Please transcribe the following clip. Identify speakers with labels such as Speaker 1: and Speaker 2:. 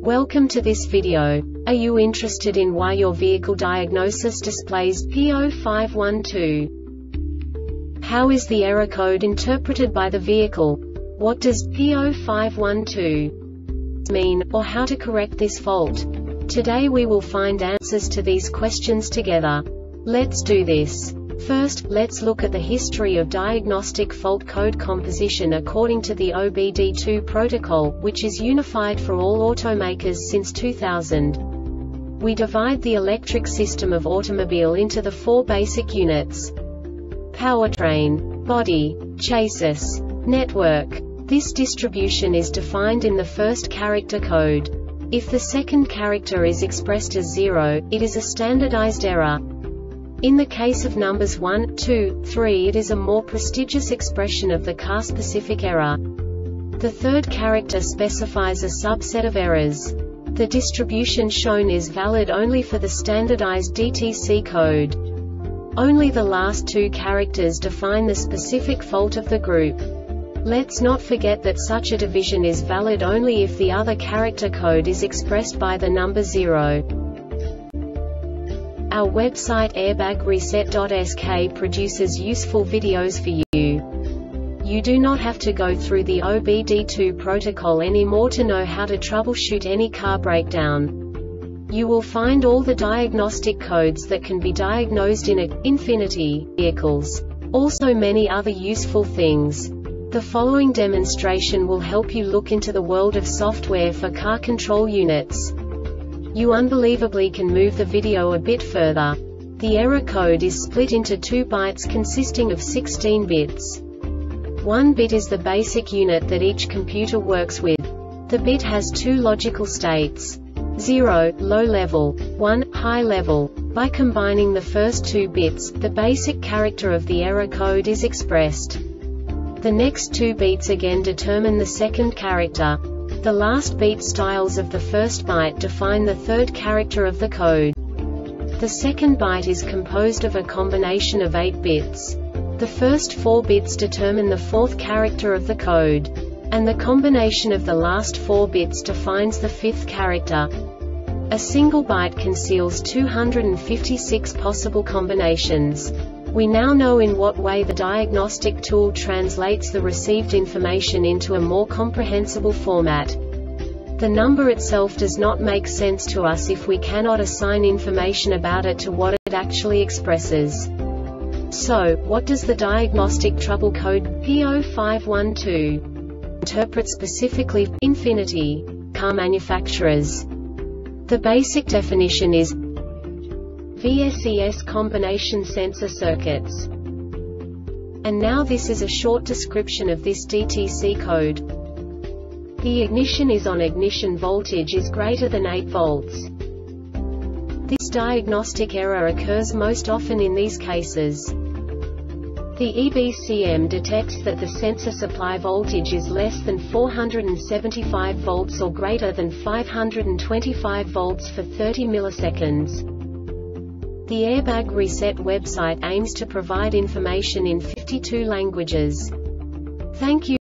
Speaker 1: Welcome to this video. Are you interested in why your vehicle diagnosis displays P0512? How is the error code interpreted by the vehicle? What does P0512 mean, or how to correct this fault? Today we will find answers to these questions together. Let's do this. First, let's look at the history of diagnostic fault code composition according to the OBD2 protocol, which is unified for all automakers since 2000. We divide the electric system of automobile into the four basic units: powertrain, body, chassis, network. This distribution is defined in the first character code. If the second character is expressed as 0, it is a standardized error. In the case of numbers 1, 2, 3, it is a more prestigious expression of the car-specific error. The third character specifies a subset of errors. The distribution shown is valid only for the standardized DTC code. Only the last two characters define the specific fault of the group. Let's not forget that such a division is valid only if the other character code is expressed by the number 0. Our website airbagreset.sk produces useful videos for you. You do not have to go through the OBD2 protocol anymore to know how to troubleshoot any car breakdown. You will find all the diagnostic codes that can be diagnosed in Infiniti vehicles. Also many other useful things. The following demonstration will help you look into the world of software for car control units. You unbelievably can move the video a bit further. The error code is split into 2 bytes consisting of 16 bits. 1 bit is the basic unit that each computer works with. The bit has 2 logical states: 0, low level, 1, high level. By combining the first 2 bits, the basic character of the error code is expressed. The next 2 beats again determine the second character. The last beat styles of the first byte define the third character of the code. The second byte is composed of a combination of 8 bits. The first 4 bits determine the fourth character of the code. And the combination of the last 4 bits defines the fifth character. A single byte conceals 256 possible combinations. We now know in what way the diagnostic tool translates the received information into a more comprehensible format. The number itself does not make sense to us if we cannot assign information about it to what it actually expresses. So, what does the diagnostic trouble code P0512 interpret specifically for Infiniti car manufacturers? The basic definition is VSES combination sensor circuits. And now this is a short description of this DTC code. The ignition is on, ignition voltage is greater than 8 volts. This diagnostic error occurs most often in these cases. The EBCM detects that the sensor supply voltage is less than 475 volts or greater than 525 volts for 30 milliseconds. The Airbag Reset website aims to provide information in 52 languages. Thank you.